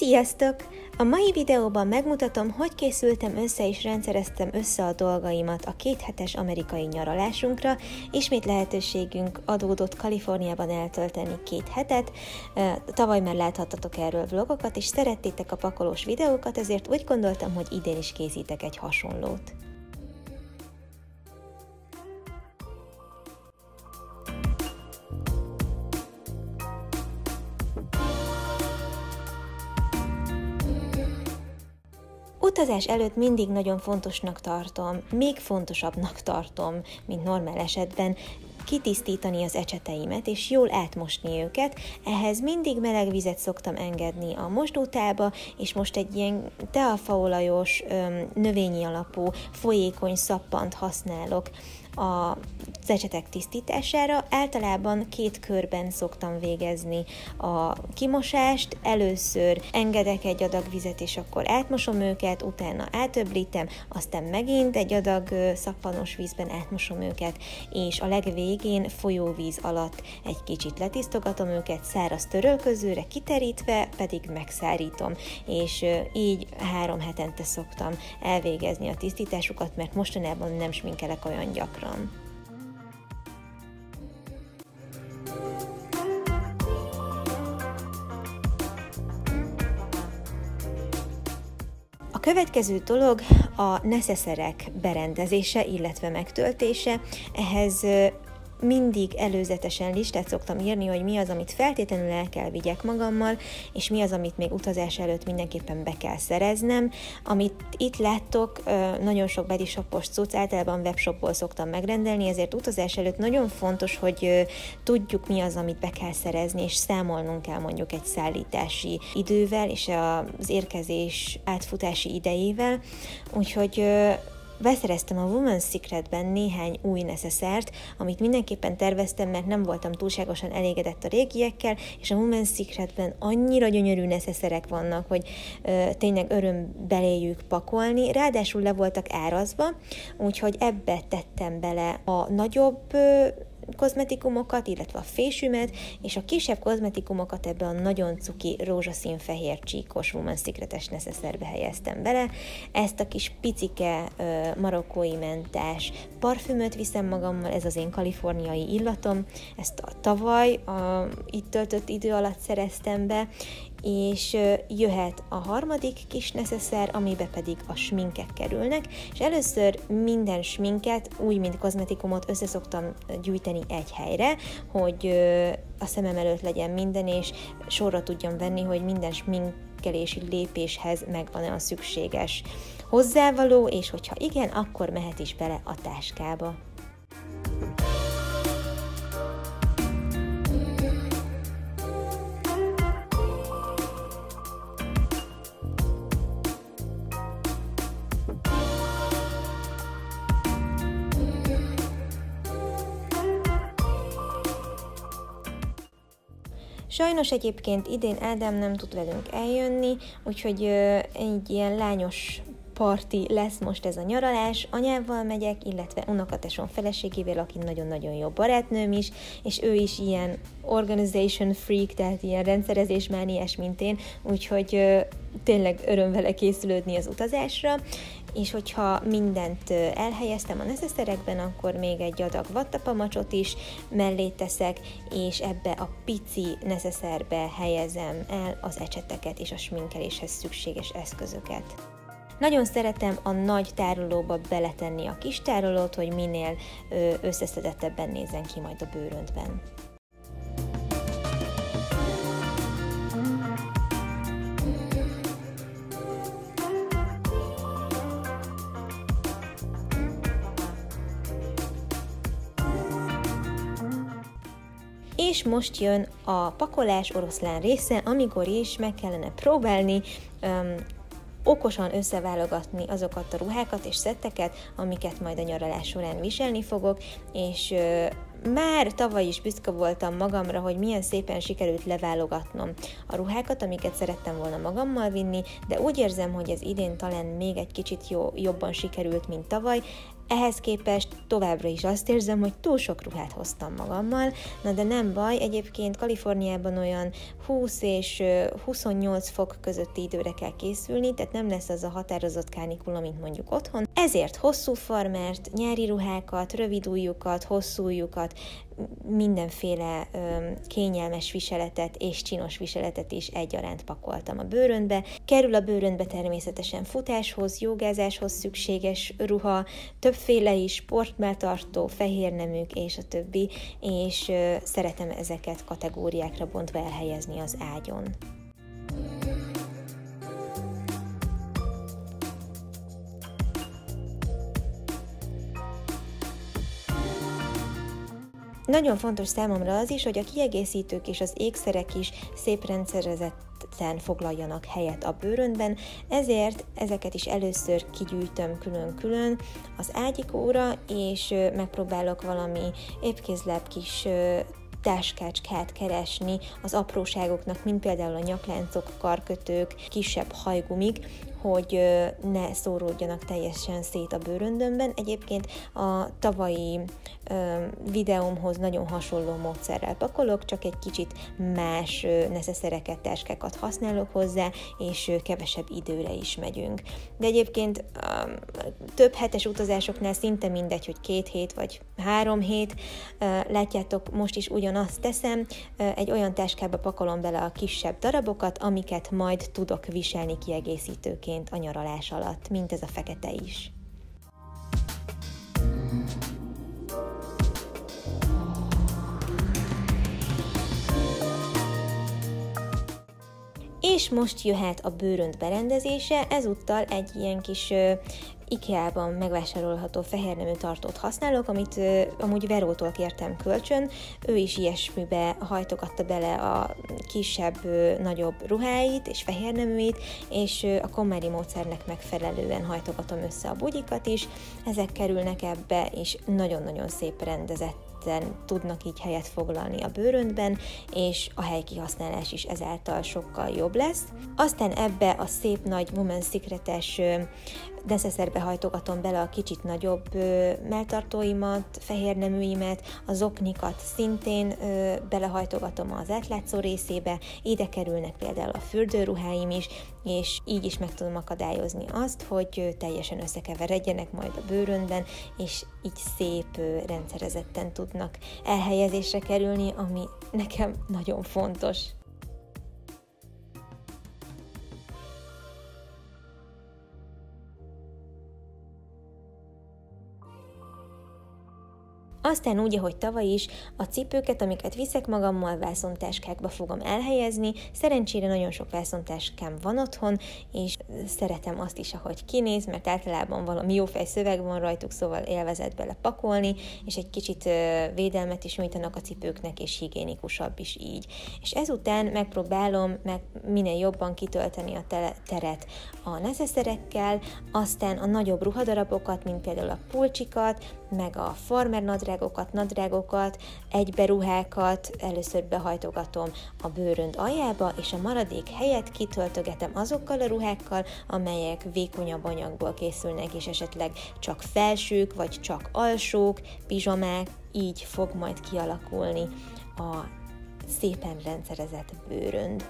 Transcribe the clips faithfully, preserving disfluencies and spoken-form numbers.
Sziasztok! A mai videóban megmutatom, hogy készültem össze és rendszereztem össze a dolgaimat a kéthetes amerikai nyaralásunkra. Ismét lehetőségünk adódott Kaliforniában eltölteni két hetet. Tavaly már láthattatok erről vlogokat, és szerettétek a pakolós videókat, ezért úgy gondoltam, hogy idén is készítek egy hasonlót. Utazás előtt mindig nagyon fontosnak tartom, még fontosabbnak tartom, mint normál esetben, kitisztítani az ecseteimet, és jól átmosni őket. Ehhez mindig meleg vizet szoktam engedni a mosdótálba, és most egy ilyen teafaolajos, növényi alapú, folyékony szappant használok az ecsetek tisztítására. Általában két körben szoktam végezni a kimosást. Először engedek egy adag vizet, és akkor átmosom őket, utána átöblítem, aztán megint egy adag szappanos vízben átmosom őket, és a legvégén folyóvíz alatt egy kicsit letisztogatom őket, száraz törölközőre kiterítve, pedig megszárítom, és így három hetente szoktam elvégezni a tisztításukat, mert mostanában nem sminkelek olyan gyakran. A következő dolog a neszeszerek berendezése, illetve megtöltése. Ehhez mindig előzetesen listát szoktam írni, hogy mi az, amit feltétlenül el kell vigyek magammal, és mi az, amit még utazás előtt mindenképpen be kell szereznem. Amit itt láttok, nagyon sok bodyshopos cucc, általában webshopból szoktam megrendelni, ezért utazás előtt nagyon fontos, hogy tudjuk, mi az, amit be kell szerezni, és számolnunk kell mondjuk egy szállítási idővel, és az érkezés átfutási idejével. Úgyhogy beszereztem a Women's Secretben néhány új neszeszert, amit mindenképpen terveztem, mert nem voltam túlságosan elégedett a régiekkel, és a Women's Secretben annyira gyönyörű neszeszerek vannak, hogy ö, tényleg öröm beléjük pakolni, ráadásul le voltak árazva, úgyhogy ebbe tettem bele a nagyobb ö, kozmetikumokat, illetve a fésűmet, és a kisebb kozmetikumokat ebbe a nagyon cuki rózsaszín-fehér csíkos Women's Secret-es neszeszerbe helyeztem bele. Ezt a kis picike uh, marokkói mentás parfümöt viszem magammal, ez az én kaliforniai illatom, ezt a tavaly a itt töltött idő alatt szereztem be, és jöhet a harmadik kis neszeszer, amibe pedig a sminkek kerülnek, és először minden sminket, úgy, mint kozmetikumot össze szoktam gyűjteni egy helyre, hogy a szemem előtt legyen minden, és sorra tudjam venni, hogy minden sminkelési lépéshez megvan-e a szükséges hozzávaló, és hogyha igen, akkor mehet is bele a táskába. Sajnos egyébként idén Ádám nem tud velünk eljönni, úgyhogy egy ilyen lányos parti lesz most ez a nyaralás. Anyával megyek, illetve unokatesom feleségével, aki nagyon-nagyon jó barátnőm is, és ő is ilyen organization freak, tehát ilyen rendszerezésmániás, mint én, úgyhogy tényleg öröm vele készülődni az utazásra. És hogyha mindent elhelyeztem a neszeszerekben, akkor még egy adag vattapamacsot is mellé teszek, és ebbe a pici neszeszerbe helyezem el az ecseteket és a sminkeléshez szükséges eszközöket. Nagyon szeretem a nagy tárolóba beletenni a kis tárolót, hogy minél összeszedettebben nézzen ki majd a bőröntben. És most jön a pakolás oroszlán része, amikor is meg kellene próbálni um, okosan összeválogatni azokat a ruhákat és szetteket, amiket majd a nyaralás során viselni fogok, és uh, már tavaly is büszke voltam magamra, hogy milyen szépen sikerült leválogatnom a ruhákat, amiket szerettem volna magammal vinni, de úgy érzem, hogy ez idén talán még egy kicsit jó, jobban sikerült, mint tavaly. Ehhez képest továbbra is azt érzem, hogy túl sok ruhát hoztam magammal, na de nem baj, egyébként Kaliforniában olyan húsz és huszonnyolc fok közötti időre kell készülni, tehát nem lesz az a határozott kánikula, mint mondjuk otthon. Ezért hosszú farmert, nyári ruhákat, rövid ujjukat, hosszú ujjukat, mindenféle ö, kényelmes viseletet és csinos viseletet is egyaránt pakoltam a bőröndbe. Kerül a bőröndbe természetesen futáshoz, jogázáshoz szükséges ruha, többféle is, sportmeltartó, fehérneműk és a többi, és ö, szeretem ezeket kategóriákra bontva elhelyezni az ágyon. Nagyon fontos számomra az is, hogy a kiegészítők és az ékszerek is szép rendszerezetten foglaljanak helyet a bőröndben, ezért ezeket is először kigyűjtöm külön-külön az ágyikóra, és megpróbálok valami épkézláb kis táskácskát keresni az apróságoknak, mint például a nyakláncok, karkötők, kisebb hajgumik, hogy ne szóródjanak teljesen szét a bőröndömben. Egyébként a tavalyi videómhoz nagyon hasonló módszerrel pakolok, csak egy kicsit más neszeszereket, táskákat használok hozzá, és kevesebb időre is megyünk. De egyébként több hetes utazásoknál szinte mindegy, hogy két hét vagy három hét. Látjátok, most is ugyanazt teszem, egy olyan táskába pakolom bele a kisebb darabokat, amiket majd tudok viselni kiegészítőként a nyaralás alatt, mint ez a fekete is. És most jöhet a bőrönd berendezése, ezúttal egy ilyen kis uh, IKEA-ban megvásárolható fehérnemű tartót használok, amit uh, amúgy Verótól kértem kölcsön, ő is ilyesmibe hajtogatta bele a kisebb, uh, nagyobb ruháit és fehérneműit, és uh, a KonMari módszernek megfelelően hajtogatom össze a bugyikat is, ezek kerülnek ebbe, és nagyon-nagyon szép rendezett tudnak így helyet foglalni a bőröndben, és a helykihasználás is ezáltal sokkal jobb lesz. Aztán ebbe a szép nagy Women's Secret-es neszeszerbe hajtogatom bele a kicsit nagyobb melltartóimat, fehérneműimet, az oknikat szintén belehajtogatom az átlátszó részébe, ide kerülnek például a fürdőruháim is, és így is meg tudom akadályozni azt, hogy teljesen összekeveredjenek majd a bőröndben, és így szép rendszerezetten tudnak elhelyezésre kerülni, ami nekem nagyon fontos. Aztán úgy, ahogy tavaly is, a cipőket, amiket viszek magammal, vászontáskákba fogom elhelyezni. Szerencsére nagyon sok vászontáskám van otthon, és szeretem azt is, ahogy kinéz, mert általában valami jófej szöveg van rajtuk, szóval élvezet bele pakolni, és egy kicsit védelmet is nyújtanak a cipőknek, és higiénikusabb is így. És ezután megpróbálom meg minél jobban kitölteni a teret a neszeszerekkel, aztán a nagyobb ruhadarabokat, mint például a pulcsikat, meg a farmer nadrágokat, nadrágokat, egyberuhákat először behajtogatom a bőrönd aljába, és a maradék helyet kitöltögetem azokkal a ruhákkal, amelyek vékonyabb anyagból készülnek, és esetleg csak felsők, vagy csak alsók, pizsamák, így fog majd kialakulni a szépen rendszerezett bőrönd.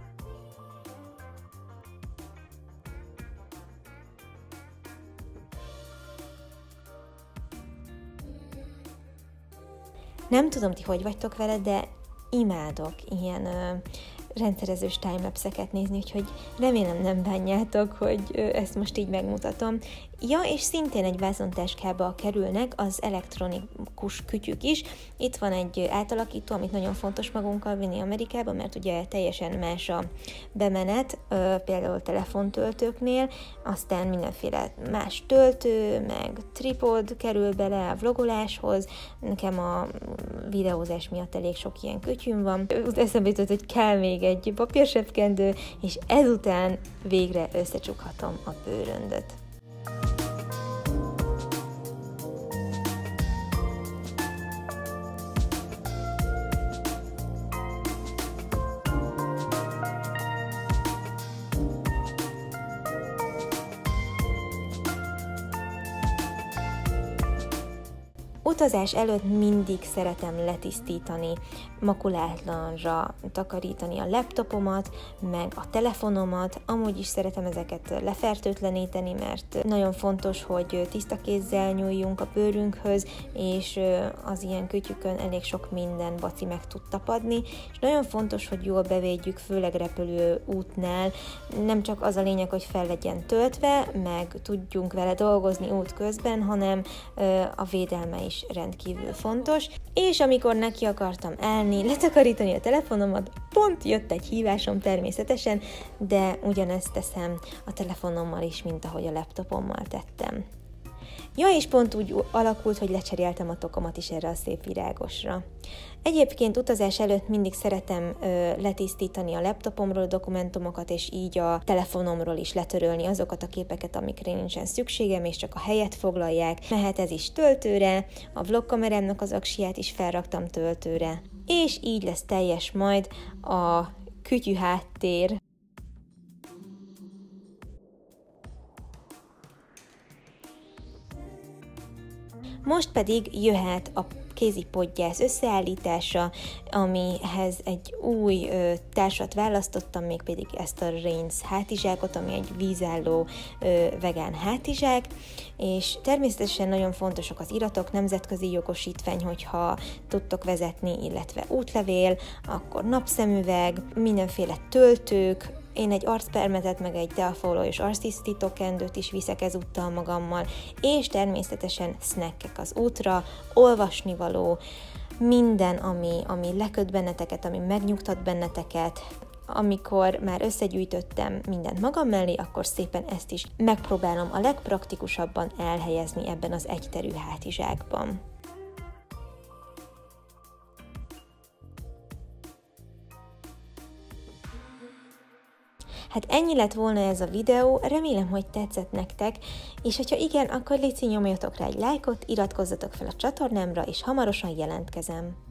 Nem tudom, ti hogy vagytok vele, de imádok ilyen ö, rendszerezős timelapse-eket nézni, úgyhogy remélem nem bánjátok, hogy ö, ezt most így megmutatom. Ja, és szintén egy vászontáskába kerülnek az elektronikus kütyük is. Itt van egy átalakító, amit nagyon fontos magunkkal vinni Amerikába, mert ugye teljesen más a bemenet, például telefontöltőknél, aztán mindenféle más töltő, meg tripod kerül bele a vlogoláshoz. Nekem a videózás miatt elég sok ilyen kütyüm van. Eszembe jutott, hogy kell még egy papírsebkendő, és ezután végre összecsukhatom a bőröndöt. Utazás előtt mindig szeretem letisztítani, makulátlanra takarítani a laptopomat, meg a telefonomat, amúgy is szeretem ezeket lefertőtleníteni, mert nagyon fontos, hogy tiszta kézzel nyúljunk a bőrünkhöz, és az ilyen kütyükön elég sok minden baci meg tud tapadni, és nagyon fontos, hogy jól bevédjük, főleg repülő útnál. Nem csak az a lényeg, hogy fel legyen töltve, meg tudjunk vele dolgozni út közben, hanem a védelme is rendkívül fontos. És amikor neki akartam állni, letakarítani a telefonomat, pont jött egy hívásom természetesen, de ugyanezt teszem a telefonommal is, mint ahogy a laptopommal tettem. Ja, és pont úgy alakult, hogy lecseréltem a tokamat is erre a szép virágosra. Egyébként utazás előtt mindig szeretem ö, letisztítani a laptopomról a dokumentumokat, és így a telefonomról is letörölni azokat a képeket, amikre nincsen szükségem, és csak a helyet foglalják. Mehet ez is töltőre, a vlogkamerámnak az aksiját is felraktam töltőre, és így lesz teljes majd a kütyű háttér. Most pedig jöhet a kézi podgyász összeállítása, amihez egy új ö, társat választottam, mégpedig ezt a Rains hátizsákot, ami egy vízálló ö, vegán hátizsák, és természetesen nagyon fontosak az iratok, nemzetközi jogosítvány, hogyha tudtok vezetni, illetve útlevél, akkor napszemüveg, mindenféle töltők. Én egy arcpermetet, meg egy deafolajos arctisztító kendőt is viszek ezúttal magammal, és természetesen snackek az útra, olvasnivaló, minden, ami, ami leköt benneteket, ami megnyugtat benneteket. Amikor már összegyűjtöttem mindent magam mellé, akkor szépen ezt is megpróbálom a legpraktikusabban elhelyezni ebben az egyterű hátizsákban. Hát ennyi lett volna ez a videó, remélem, hogy tetszett nektek, és hogyha igen, akkor légy nyomjatok rá egy lájkot, iratkozzatok fel a csatornámra, és hamarosan jelentkezem.